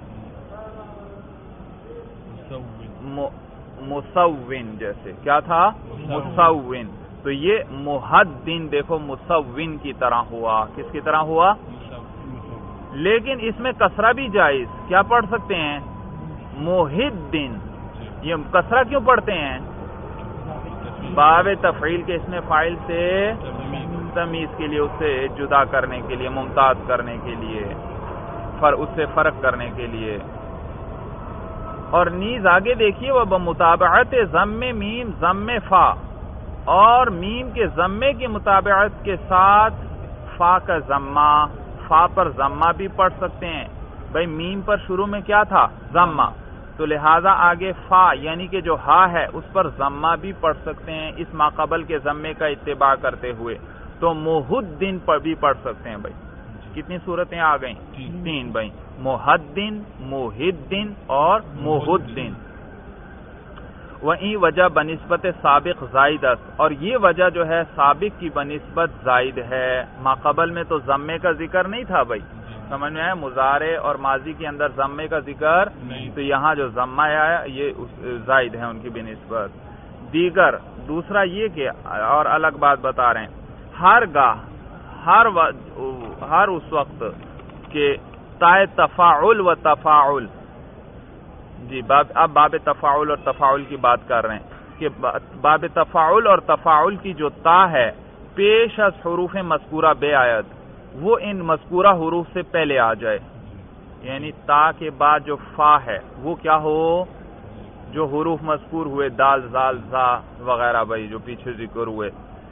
Speaker 1: مسون. جیسے کیا تھا؟ مسون. تو یہ محدن دیکھو مسون کی طرح ہوا. کس کی طرح ہوا؟ لیکن اس میں کسرہ بھی جائز. کیا پڑھ سکتے ہیں؟ محدن. یہ کسرہ کیوں پڑھتے ہیں؟ باب تفعیل کے اس میں فاعل سے تمیز کے لیے، اس سے جدا کرنے کے لیے، ممتاز کرنے کے لیے، اس سے فرق کرنے کے لیے. اور نیز آگے دیکھیے وہ بمطابعت ضم میم ضم فا، اور میم کے ضمے کی مطابعت کے ساتھ فا کا ضمہ. فا پر ضمہ بھی پڑھ سکتے ہیں بھائی، میم پر شروع میں کیا تھا؟ ضمہ. تو لہذا آگے فا یعنی کہ جو ہا ہے اس پر ضمہ بھی پڑھ سکتے ہیں اس ماقبل کے ضمے کا اتباع کرتے ہوئے. تو محدن پر بھی پڑھ سکتے ہیں بھائی. کتنی صورتیں آ گئیں؟ تین بھائی، محدن، محدن اور محدن. وہیں وجہ بنسبت سابق زائد است، اور یہ وجہ جو ہے سابق کی بنسبت زائد ہے. ماقبل میں تو ضمے کا ذکر نہیں تھا بھائی، سمجھ میں آیا؟ مضارع اور ماضی کے اندر ضمے کا ذکر نہیں، تو یہاں جو ضمہ آیا یہ زائد ہے ان کی بنسبت. دیگر دوسرا یہ کہ اور الگ بات بتا رہے ہیں، ہر گاہ ہر ہر اس وقت کہ تائے تفاعل و تفاعل. جی باب اب باب تفاعل اور تفاعل کی بات کر رہے ہیں کہ باب تفاعل اور تفاعل کی جو تا ہے پیش از حروف مذکورہ بے آیت، وہ ان مذکورہ حروف سے پہلے آ جائے، یعنی تا کے بعد جو فا ہے وہ کیا ہو، جو حروف مذکور ہوئے دال زال زا وغیرہ بھائی جو پیچھے ذکر ہوئے،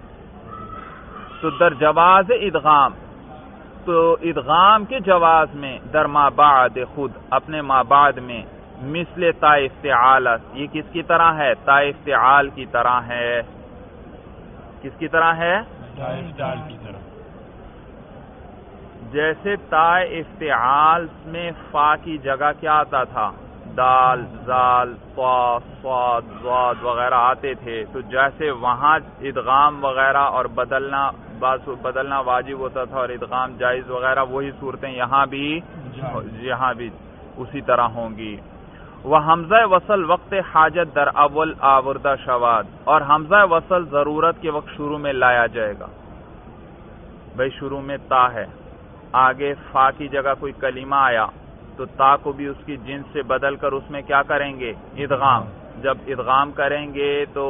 Speaker 1: تو در جواز ادغام، تو ادغام کے جواز میں در ما بعد خود اپنے ما بعد میں مثل تا افتعال، یہ کس کی طرح ہے؟ تا افتعال کی طرح ہے. کس کی طرح ہے؟
Speaker 2: تا افتعال کی طرح.
Speaker 1: جیسے تا افتعال میں فا کی جگہ کیا آتا تھا؟ دال زال طا صاد ضاد وغیرہ آتے تھے، تو جیسے وہاں ادغام وغیرہ اور بدلنا بعض بدلنا واجب ہوتا تھا اور ادغام جائز وغیرہ، وہی صورتیں یہاں بھی یہاں بھی اسی طرح ہوں گی. وہ حمزہ وصل وقت حاجت در اول آوردہ شواد، اور حمزہ وصل ضرورت کے وقت شروع میں لایا جائے گا. بھائی شروع میں تا ہے، آگے فا کی جگہ کوئی کلمہ آیا تو تا کو بھی اس کی جنس سے بدل کر اس میں کیا کریں گے؟ ادغام. جب ادغام کریں گے تو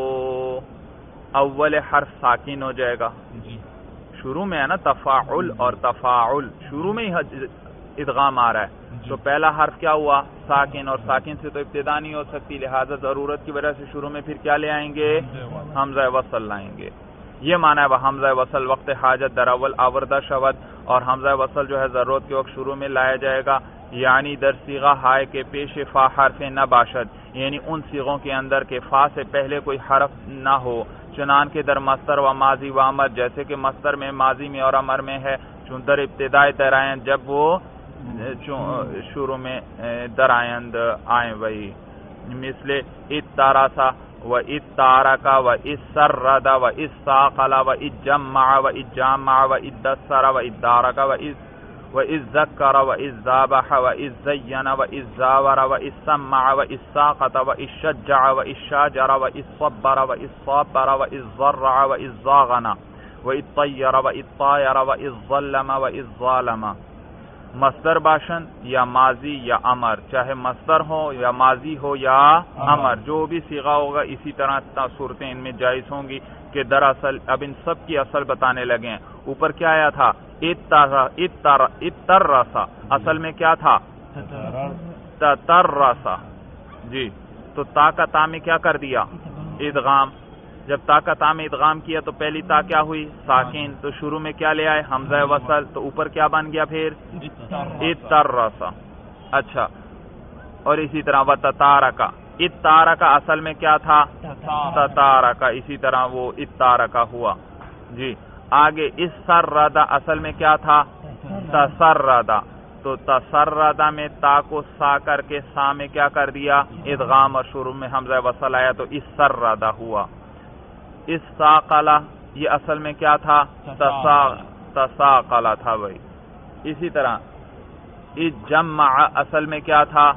Speaker 1: اول حرف ساکن ہو جائے گا. شروع میں ہے نا تفاعل اور تفاعل، شروع میں ہی ادغام آ رہا ہے، تو پہلا حرف کیا ہوا؟ ساکن، اور ساکن سے تو ابتدا نہیں ہو سکتی، لہذا ضرورت کی وجہ سے شروع میں پھر کیا لے آئیں گے؟ حمزہ وصل لائیں گے. یہ معنی ہے وہ حمزہ وصل وقت حاجت در اول آوردہ شود، اور حمزہ وصل جو ہے ضرورت کے وقت شروع میں لایا جائے گا. یعنی در صیغہ ہائے کے پیش فا حرف نہ باشد، یعنی ان صیغوں کے اندر کے فا سے پہلے کوئی حرف نہ ہو. چنان کے در مصدر و ماضی و امر، جیسے کہ مصدر میں، ماضی میں اور امر میں ہے. چون در ابتداء درآیند، جب وہ شروع میں درآیند آئیں. وہی مثل اتاراسا و اتارکا و اسردا و اساقلا و اجمع و اجامع و ادسر و ادارکا و اس و اذ ذکر و اذ ذابح و اذ زین و اذ زاور و اذ سمع و اذ ساقط و اذ شجع و اذ شاجر و اذ صبر و اذ صابر و اذ ضرع و اذ ضاغن و اذ طیر و اذ طایر و اذ ظلم و اذ ظالم. مصدر باشن یا ماضی یا امر، چاہے مصدر ہو یا ماضی ہو یا امر، جو بھی صیغہ ہوگا اسی طرح صورتیں ان میں جائز ہوں گی. کہ دراصل اب ان سب کی اصل بتانے لگے ہیں. اوپر کیا آیا تھا؟ اترسا، اصل میں کیا تھا؟ تترسا. جی تو تا کا تا میں کیا کر دیا؟ ادغام. جب تا کا تا میں ادغام کیا تو پہلی تا کیا ہوئی؟ ساکن. تو شروع میں کیا لے آئے؟ حمزہ وصل. تو اوپر کیا بن گیا پھر؟ اترسا. اچھا، اور اسی طرح وتتارکا، اتارکا اصل میں کیا تھا؟ تتارکا، اسی طرح وہ اتارکا ہوا. جی آگے اسردا، اصل میں کیا تھا؟ تسردا. تو تسردا میں تا کو سا کر کے سا میں کیا کر دیا؟ ادغام، اور شروع میں حمزہ وصل آیا تو اسردا ہوا. اساقلا، یہ اصل میں کیا تھا؟ تساقلا تھا بھائی. اسی طرح اجمع، اصل میں کیا تھا؟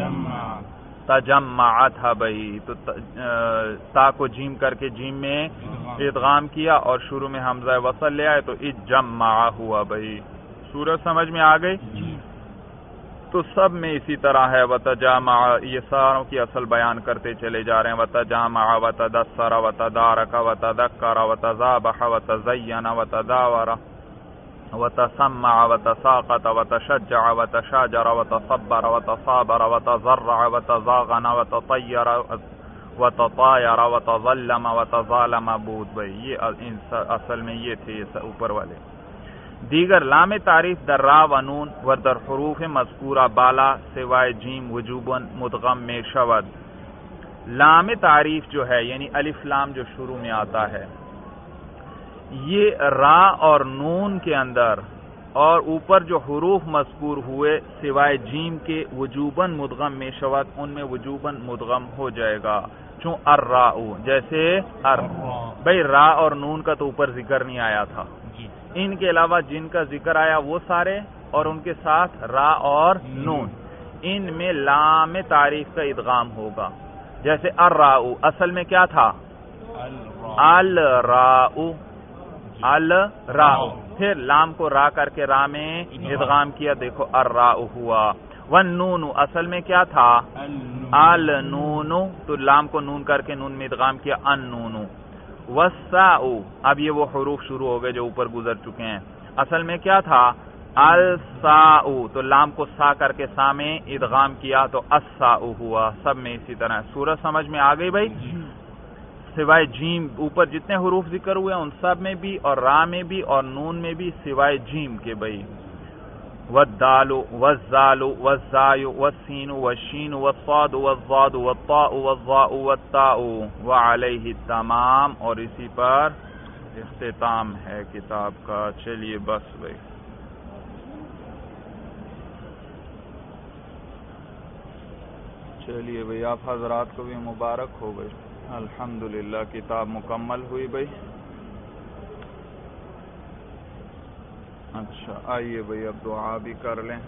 Speaker 1: تجمع تھا بھائی. تو تا کو جیم کر کے جیم میں ادغام کیا اور شروع میں حمزہ وصل لے آئے تو اجمع ہوا بھائی. سورج سمجھ میں آ گئی؟ تو سب میں اسی طرح ہے. وتجامع، یہ ساروں کی اصل بیان کرتے چلے جا رہے ہیں. وتجامع وتدثر وتدارک وتذکر وتذابح وتزین وتداور وتسمع وتساقط وتشجع وتشاجر وتصبر وتصابر وتزرع وتزاغن وتطیر وتطایر وتظلم وتظالم بود بھائی. یہ اصل میں یہ تھے یہ اوپر والے. دیگر لام تعریف در را و نون و در حروف مذکورہ بالا سوائے جیم وجوباً مدغم میں شود. لام تعریف جو ہے یعنی الف لام جو شروع میں آتا ہے، یہ را اور نون کے اندر اور اوپر جو حروف مذکور ہوئے سوائے جیم کے وجوباً مدغم میں شود، ان میں وجوباً مدغم ہو جائے گا. چون الراء، جیسے ار بھائی را اور نون کا تو اوپر ذکر نہیں آیا تھا، ان کے علاوہ جن کا ذکر آیا وہ سارے اور ان کے ساتھ را اور نون، ان میں لام تعریف کا ادغام ہوگا. جیسے الراء اصل میں کیا تھا؟ الراء، الراء، پھر لام کو را کر کے را میں ادغام کیا، دیکھو الراء ہوا. والنون اصل میں کیا تھا؟ النون، تو لام کو نون کر کے نون میں ادغام کیا النون. والساء، اب یہ وہ حروف شروع ہو گئے جو اوپر گزر چکے ہیں. اصل میں کیا تھا الساؤ، تو لام کو سا کر کے سا میں ادغام کیا تو الساؤ ہوا. سب میں اسی طرح سورہ سمجھ میں آ گئی بھائی؟ سوائے جیم اوپر جتنے حروف ذکر ہوئے ان سب میں بھی، اور را میں بھی اور نون میں بھی، سوائے جیم کے بھائی. والدال والزال والزاي والسين والشين والصاد والضاد والطاء والظاء والتاء وعليه التمام، اور اسی پر اختتام ہے کتاب کا. چلیے بس بھائی. چلیے بھائی آپ حضرات کو بھی مبارک ہو گئی. الحمدللہ کتاب مکمل ہوئی بھائی. اچھا آئیے بھائی اب دعا بھی کر لیں.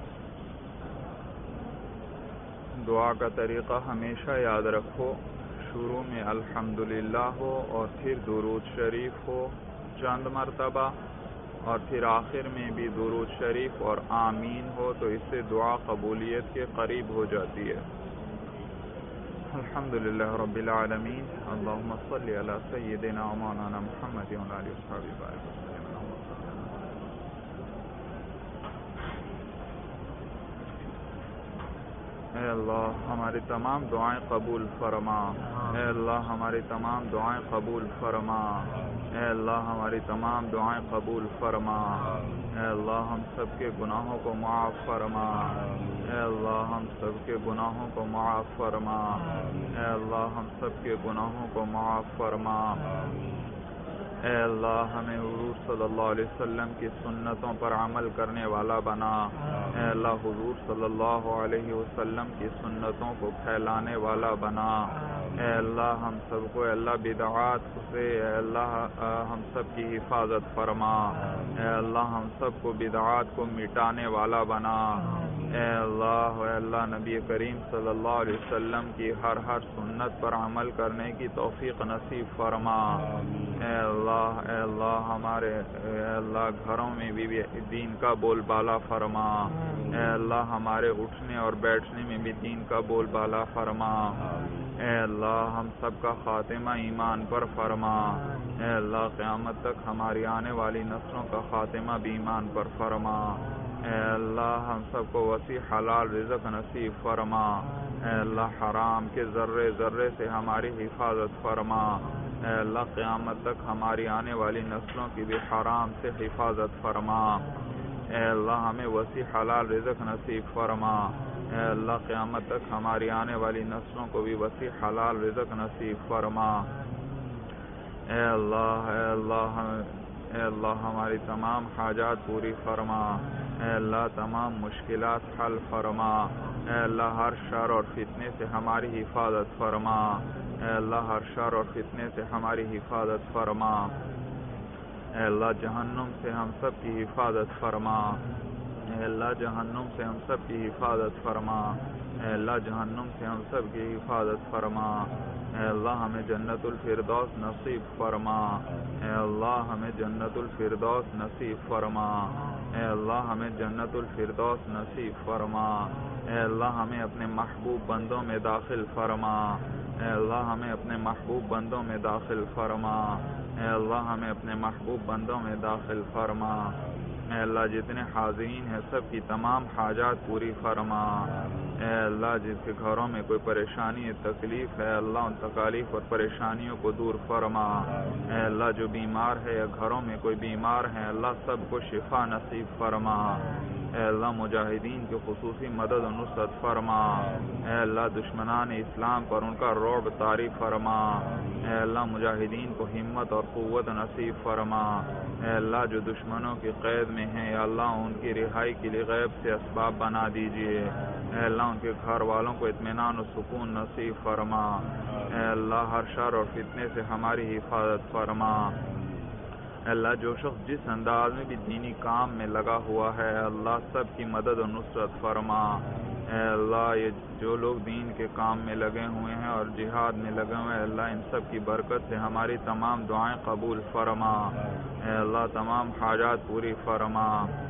Speaker 1: دعا کا طریقہ ہمیشہ یاد رکھو، شروع میں الحمدللہ ہو اور پھر درود شریف ہو چند مرتبہ، اور پھر آخر میں بھی درود شریف اور آمین ہو، تو اس سے دعا قبولیت کے قریب ہو جاتی ہے. الحمدللہ رب العالمین. اللہم صلی علی سیدنا و مولانا محمد و علی اصحابہ وسلم. اے اللہ ہماری تمام دعائیں قبول فرما. اے اللہ ہماری تمام دعائیں قبول فرما. اے اللہ ہماری تمام دعائیں قبول فرما. اے اللہ ہم سب کے گناہوں کو معاف فرما. اے اللہ ہم سب کے گناہوں کو معاف فرما. اے اللہ ہم سب کے گناہوں کو معاف فرما. اے اللہ ہمیں حضور صلی اللہ علیہ وسلم کی سنتوں پر عمل کرنے والا بنا. اے اللہ حضور صلی اللہ علیہ وسلم کی سنتوں کو پھیلانے والا بنا. اے اللہ ہم سب کو اے اللہ بدعات سے اے اللہ ہم سب کی حفاظت فرما. اے اللہ ہم سب کو بدعات کو مٹانے والا بنا. اے اللہ اے اللہ نبی کریم صلی اللہ علیہ وسلم کی ہر ہر سنت پر عمل کرنے کی توفیق نصیب فرما. اے اللہ اے اللہ ہمارے اے اللہ گھروں میں بھی دین کا بول بالا فرما. اے اللہ ہمارے اٹھنے اور بیٹھنے میں بھی دین کا بول بالا فرما. اے اللہ ہم سب کا خاتمہ ایمان پر فرما. اے اللہ قیامت تک ہماری آنے والی نسلوں کا خاتمہ بھی ایمان پر فرما. اے اللہ ہم سب کو وسیع حلال رزق نصیب فرما. اے اللہ حرام کے ذرے ذرے سے ہماری حفاظت فرما. اے اللہ قیامت تک ہماری آنے والی نسلوں کی بھی حرام سے حفاظت فرما. اے اللہ ہمیں وسیع حلال رزق نصیب فرما. اے اللہ قیامت تک ہماری آنے والی نسلوں کو بھی وسیع حلال رزق نصیب فرما. اے اللہ اے اللہ اے اللہ ہماری تمام حاجات پوری فرما. اے اللہ تمام مشکلات حل فرما. اے اللہ ہر شر اور فتنے سے ہماری حفاظت فرما. اے اللہ ہر شر اور فتنے سے ہماری حفاظت فرما. اے اللہ جہنم سے ہم سب کی حفاظت فرما. اے اللہ جہنم سے ہم سب کی حفاظت فرما. اے اللہ جہنم سے ہم سب کی حفاظت فرما. اے اللہ ہمیں جنت الفردوس نصیب فرما. اے اللہ ہمیں جنت الفردوس نصیب فرما. اے اللہ ہمیں جنت الفردوس نصیب فرما. اے اللہ ہمیں اپنے محبوب بندوں میں داخل فرما. اے اللہ ہمیں اپنے محبوب بندوں میں داخل فرما. اے اللہ ہمیں اپنے محبوب بندوں میں داخل فرما. اے اللہ جتنے حاضرین ہیں سب کی تمام حاجات پوری فرما. اے اللہ جس کے گھروں میں کوئی پریشانی تکلیف ہے اللہ ان تکالیف اور پریشانیوں کو دور فرما. اے اللہ جو بیمار ہے یا گھروں میں کوئی بیمار ہے اللہ سب کو شفا نصیب فرما. اے اللہ مجاہدین کی خصوصی مدد و نصرت فرما. اے اللہ دشمنان اسلام پر ان کا رعب طاری فرما. اے اللہ مجاہدین کو ہمت اور قوت نصیب فرما. اے اللہ جو دشمنوں کی قید میں ہیں یا اللہ ان کی رہائی کے لیے غیب سے اسباب بنا دیجیے. اے اللہ ان کے گھر والوں کو اطمینان و سکون نصیب فرما. اے اللہ ہر شر اور فتنے سے ہماری حفاظت فرما. اے اللہ جو شخص جس انداز میں بھی دینی کام میں لگا ہوا ہے اللہ سب کی مدد و نصرت فرما. اے اللہ یہ جو لوگ دین کے کام میں لگے ہوئے ہیں اور جہاد میں لگے ہوئے ہیں اللہ ان سب کی برکت سے ہماری تمام دعائیں قبول فرما. اے اللہ تمام حاجات پوری فرما.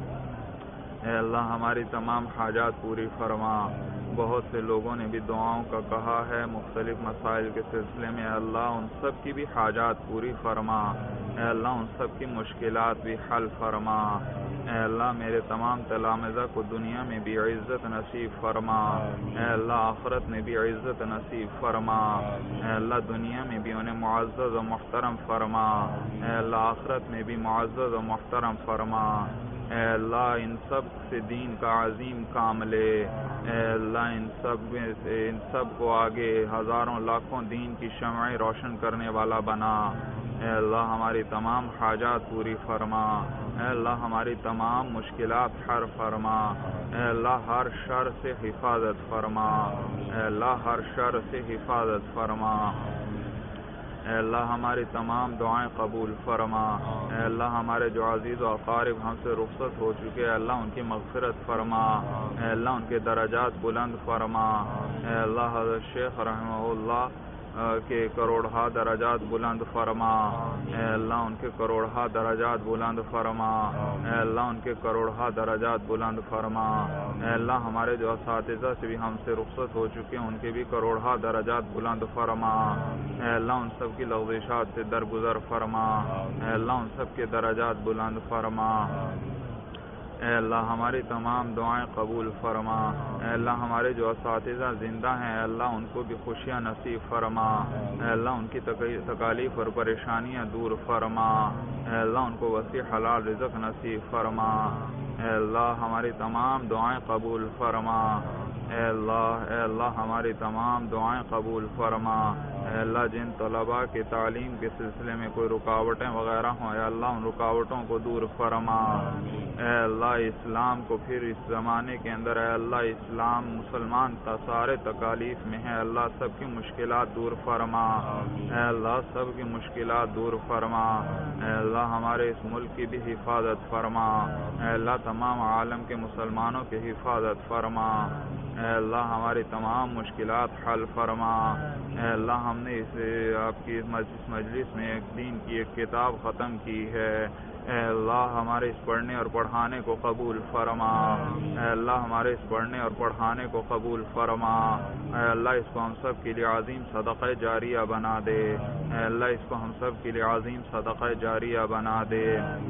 Speaker 1: اے اللہ ہماری تمام حاجات پوری فرما. بہت سے لوگوں نے بھی دعاؤں کا کہا ہے مختلف مسائل کے سلسلے میں اللہ ان سب کی بھی حاجات پوری فرما. اے اللہ ان سب کی مشکلات بھی حل فرما۔ اے اللہ میرے تمام تلامذہ کو دنیا میں بھی عزت نصیب فرما، اے اللہ آخرت میں بھی عزت نصیب فرما، اے اللہ دنیا میں بھی انہیں معزز و محترم فرما، اے اللہ آخرت میں بھی معزز و محترم فرما۔ اے اللہ ان سب سے دین کا عظیم کام لے، اے اللہ ان سب میں سے ان سب کو آگے ہزاروں لاکھوں دین کی شمعیں روشن کرنے والا بنا۔ اے اللہ ہماری تمام حاجات پوری فرما، اے اللہ ہماری تمام مشکلات حل فرما، اے اللہ ہر شر سے حفاظت فرما، اے اللہ ہر شر سے حفاظت فرما۔ اے اللہ ہماری تمام دعائیں قبول فرما، اے اللہ ہمارے جو عزیز و اقارب ہم سے رخصت ہو چکے، اے اللہ ان کی مغفرت فرما، اے اللہ ان کے درجات بلند فرما، اے اللہ حضرت شیخ رحمہ اللہ کے کروڑہا درجات بلند فرما، اے اللہ ان کے کروڑہا درجات بلند فرما، اے اللہ ان کے کروڑہا درجات بلند فرما، اے اللہ ہمارے جو اساتذہ سے بھی ہم سے رخصت ہو چکے ہیں ان کے بھی کروڑہا درجات بلند فرما، اے اللہ ان سب کی لغزشات سے درگزر فرما، اے اللہ ان سب کے درجات بلند فرما، اے اللہ ہماری تمام دعائیں قبول فرما، اے اللہ ہمارے جو اساتذہ زندہ ہیں اے اللہ ان کو بھی خوشیاں نصیب فرما، اے اللہ ان کی تکالیف اور پریشانیاں دور فرما، اے اللہ ان کو وسیع حلال رزق نصیب فرما، اے اللہ ہماری تمام دعائیں قبول فرما، اے اللہ اے اللہ ہماری تمام دعائیں قبول فرما، اے اللہ جن طلباء کے تعلیم کے سلسلے میں کوئی رکاوٹیں وغیرہ ہوں اے اللہ ان رکاوٹوں کو دور فرما، اے اللہ اسلام کو پھر اس زمانے کے اندر اے اللہ اسلام مسلمان تا سارے تکالیف میں ہیں اللہ سب کی مشکلات دور فرما، اے اللہ سب کی مشکلات دور فرما، اے اللہ ہمارے اس ملک کی بھی حفاظت فرما، اے اللہ تمام عالم کے مسلمانوں کی حفاظت فرما، اے اللہ ہماری تمام مشکلات حل فرما، اے اللہ ہم نے اس آپ کی اس مجلس میں ایک دین کی ایک کتاب ختم کی ہے، اے اللہ ہمارے اس پڑھنے اور پڑھانے کو قبول فرما، اے اللہ ہمارے اس پڑھنے اور پڑھانے کو قبول فرما، اے اللہ اس کو ہم سب کے لیے عظیم صدقہ جاریہ بنا دے، اے اللہ اس کو ہم سب کے لیے عظیم صدقہ جاریہ بنا دے،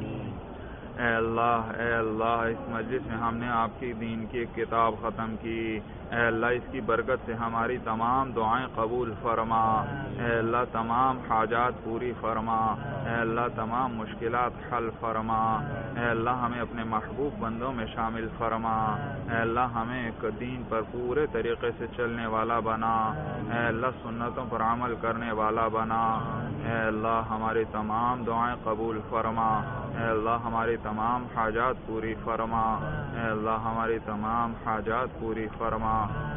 Speaker 1: اے اللہ اے اللہ اس مجلس میں ہم نے آپ کی دین کی ایک کتاب ختم کی، اے اللہ اس کی برکت سے ہماری تمام دعائیں قبول فرما، اے اللہ تمام حاجات پوری فرما، اے اللہ تمام مشکلات حل فرما، اے اللہ ہمیں اپنے محبوب بندوں میں شامل فرما، اے اللہ ہمیں ایک دین پر پورے طریقے سے چلنے والا بنا، اے اللہ سنتوں پر عمل کرنے والا بنا، اے اللہ ہماری تمام دعائیں قبول فرما، اے اللہ ہماری تمام حاجات پوری فرما، اے اللہ ہماری تمام حاجات پوری فرما۔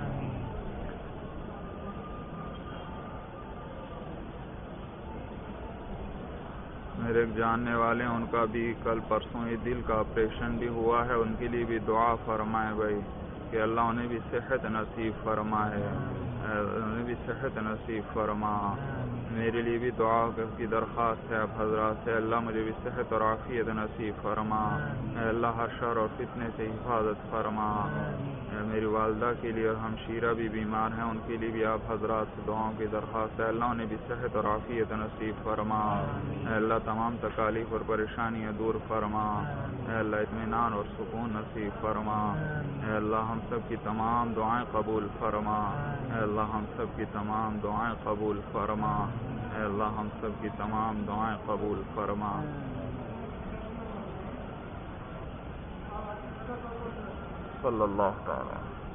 Speaker 1: میرے ایک جاننے والے ہیں ان کا بھی کل پرسوں یہ دل کا آپریشن بھی ہوا ہے، ان کے لیے بھی دعا فرمائے بھائی کہ اللہ انہیں بھی صحت نصیب فرمائے، انہیں بھی صحت نصیب فرما۔ میرے لیے بھی دعا کی درخواست ہے آپ حضرات سے، اللہ مجھے بھی صحت اور عافیت نصیب فرما، اے اللہ ہر شر اور فتنے سے حفاظت فرما۔ میری والدہ کے لیے اور ہمشیرہ بھی بیمار ہیں، ان کے لیے بھی آپ حضرات سے دعاؤں کی درخواست ہے، اللہ انہیں بھی صحت اور عافیت نصیب فرما، اے اللہ تمام تکالیف اور پریشانیاں دور فرما، اے اللہ اطمینان اور سکون نصیب فرما، اے اللہ ہم سب کی تمام دعائیں قبول فرما، اے اللہ ہم سب کی تمام دعائیں قبول فرما، اے اللہ ہم سب کی تمام دعائیں قبول فرما۔ صلی اللہ تعالی